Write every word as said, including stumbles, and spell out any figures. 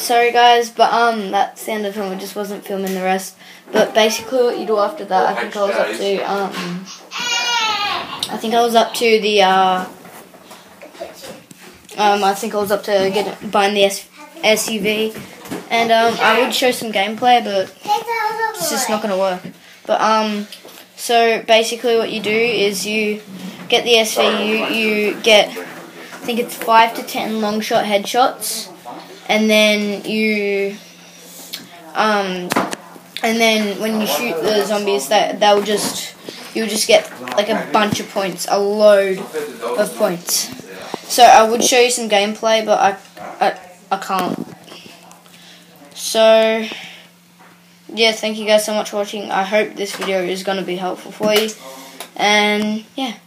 sorry guys, but um, that's the end of the film. I just wasn't filming the rest. But basically, what you do after that, I think I was up to um, I think I was up to the uh, um, I think I was up to get buying the S SUV, and um, I would show some gameplay, but it's just not gonna work. But um, so basically, what you do is you get the S V U, you get, I think it's five to ten long shot headshots, and then you um. And then when you shoot the zombies, that they'll just you'll just get like a bunch of points, a load of points. So I would show you some gameplay, but I I, I can't. So yeah, thank you guys so much for watching. I hope this video is going to be helpful for you. And yeah.